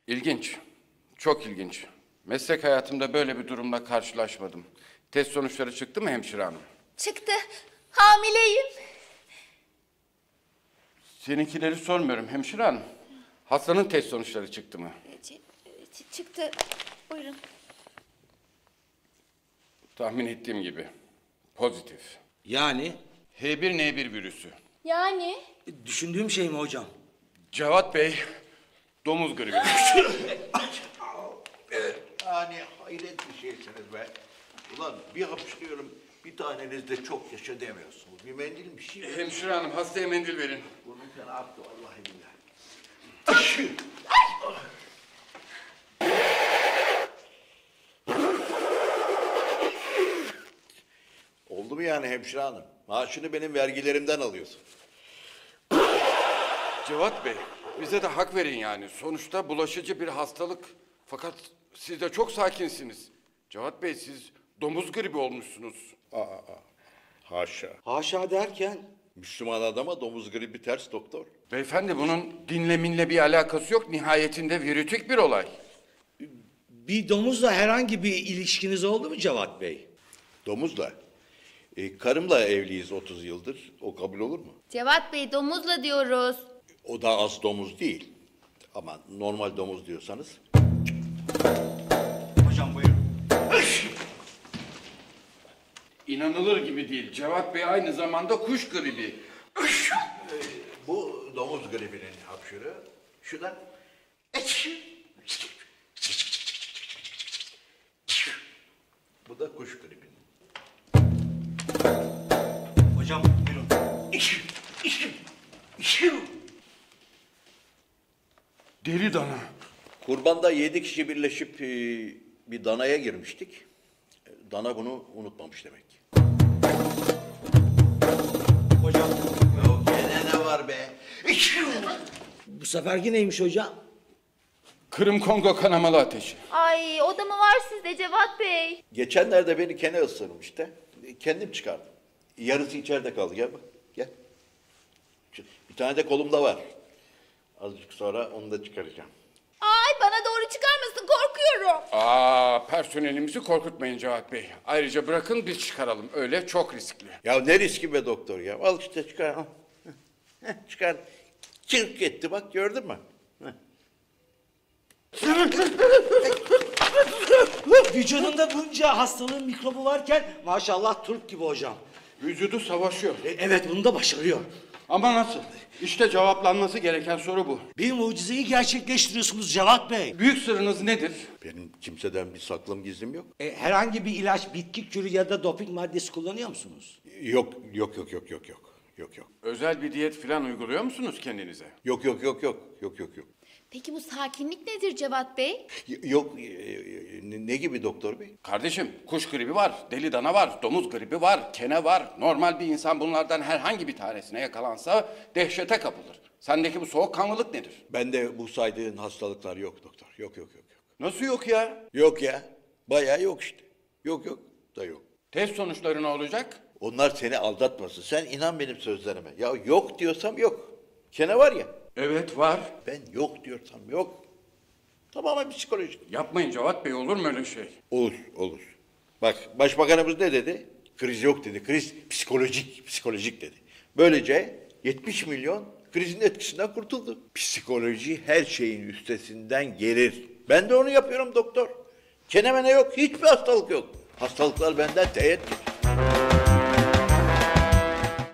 İlginç. Çok ilginç. Meslek hayatımda böyle bir durumla karşılaşmadım. Test sonuçları çıktı mı hemşire hanım? Çıktı. Hamileyim. Seninkileri sormuyorum hemşire hanım. Hastanın test sonuçları çıktı mı? Çıktı. Buyurun. Tahmin ettiğim gibi. Pozitif. Yani H1N1 virüsü. Yani? düşündüğüm şey mi hocam? Cevat Bey, domuz gribi. Yani hayret bir şeysiniz be. Ulan bir hapşırıyorum, bir taneniz de çok yaşa demiyorsunuz. Bir mendil bir şey verin. Hemşire hanım, hastaya mendil verin. Burnum fena aktı vallahi billahi. Oldu mu yani hemşire hanım? Maaşını benim vergilerimden alıyorsun. Cevat Bey, bize de hak verin yani. Sonuçta bulaşıcı bir hastalık. Fakat siz de çok sakinsiniz. Cevat Bey, siz domuz gribi olmuşsunuz. Haşa. Haşa derken Müslüman adama domuz gribi ters doktor. Beyefendi, bunun dinle minle bir alakası yok. Nihayetinde virütik bir olay. bir domuzla herhangi bir ilişkiniz oldu mu Cevat Bey? Domuzla. Karımla evliyiz 30 yıldır. O kabul olur mu? Cevat Bey, domuzla diyoruz. O da az domuz değil. Ama normal domuz diyorsanız. Hocam buyurun. İnanılır gibi değil. Cevat Bey aynı zamanda kuş gribi. Bu domuz gribinin hapşırı. Şu da. Bu da kuş gribinin. Hocam buyurun. Deli dana. Kurbanda 7 kişi birleşip bir danaya girmiştik. Dana bunu unutmamış demek. Hocam Yok gene ne var be? bu seferki neymiş hocam? Kırım Kongo kanamalı ateşi. Ay, o da mı var sizde Cevat Bey? Geçenlerde beni kene ısırmıştı. Kendim çıkardım. Yarısı içeride kaldı. Gel bak. Gel. Bir tane de kolumda var. Azıcık sonra onu da çıkaracağım. Ay, bana doğru çıkarmasın, korkuyorum. Personelimizi korkutmayın Cevat Bey. Ayrıca bırakın biz çıkaralım. Öyle çok riskli. Ya ne riski be doktor ya. Al işte çıkar. Al. Çıkar. Çırk etti bak gördün mü? Vücudunda bunca hastalığın mikrobu varken maşallah turp gibi hocam. Vücudu savaşıyor. Evet bunu da başarıyor. Ama nasıl? İşte cevaplanması gereken soru bu. Bir mucizeyi gerçekleştiriyorsunuz Cevat Bey. Büyük sırrınız nedir? Benim kimseden bir saklım gizlim yok. Herhangi bir ilaç, bitki kürü ya da doping maddesi kullanıyor musunuz? Yok. Özel bir diyet falan uyguluyor musunuz kendinize? Yok. Peki bu sakinlik nedir Cevat Bey? Yok. Ne gibi doktor bey? Kardeşim, kuş gribi var, deli dana var, domuz gribi var, kene var. Normal bir insan bunlardan herhangi bir tanesine yakalansa dehşete kapılır. Sendeki bu soğukkanlılık nedir? Bende bu saydığın hastalıklar yok doktor. Yok. Nasıl yok ya? Yok ya. Bayağı yok işte. Yok da yok. Test sonuçları ne olacak? Onlar seni aldatmasın. Sen inan benim sözlerime. Ya yok diyorsam yok. Kene var ya. Evet var. Ben yok diyorsam yok. Tamamen psikolojik. Yapmayın Cevat Bey, olur mu öyle şey? Olur. Bak başbakanımız ne dedi? Kriz yok dedi. Kriz psikolojik dedi. Böylece 70 milyon krizin etkisinden kurtuldu. Psikoloji her şeyin üstesinden gelir. Ben de onu yapıyorum doktor. Kenemene yok, hiçbir hastalık yok. Hastalıklar benden teğet.